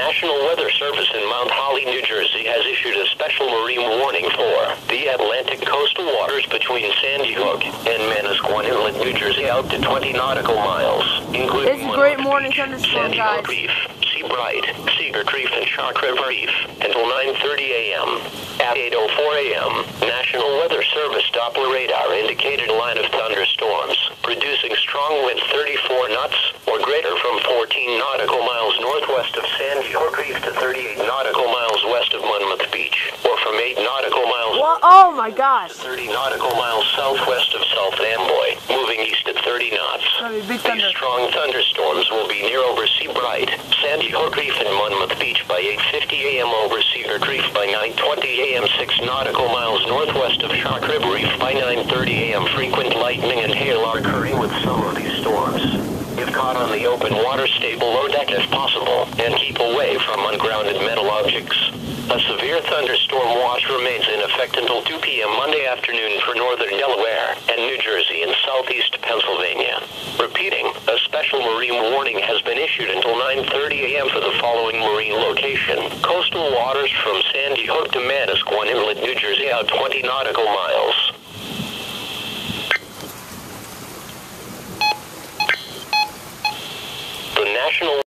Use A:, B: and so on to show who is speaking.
A: National Weather Service in Mount Holly, New Jersey has issued a special marine warning for the Atlantic coastal waters between Sandy Hook and Manasquan Inlet, New Jersey, out to 20 nautical miles, including
B: it's a great morning thunderstorm,
A: Sandy
B: guys.
A: Hook Reef, Sea Bright, Cedar Reef, and Shark River Reef until 9:30 a.m. At 8:04 a.m., National Weather Service Doppler radar indicated a line of thunderstorms, producing strong winds 34 knots or greater from 14 nautical miles northwest of Sandy Hook Reef to 38 nautical miles west of Monmouth Beach, or from 8 nautical miles
B: What? Oh my gosh.
A: to 30 nautical miles southwest of South Amboy, moving east at 30 knots.
B: Big thunder.
A: These strong thunderstorms will be near over Sea Bright, Sandy Hook Reef, and Monmouth Beach by 8:50 a.m. over Cedar Reef by 9:20 a.m. 6 nautical miles northwest of Shark River Reef by 9:30 a.m. Frequent lightning and hail are occurring with some of these storms. If caught on the open water, stay below deck if possible, and keep away from ungrounded metal objects. A severe thunderstorm watch remains in effect until 2 p.m. Monday afternoon for northern Delaware and New Jersey and southeast Pennsylvania. Repeating, a special marine warning has been issued until 9:30 a.m. for the following marine location. Coastal waters from Sandy Hook to Manasquan Inlet, New Jersey, out 20 nautical miles. The National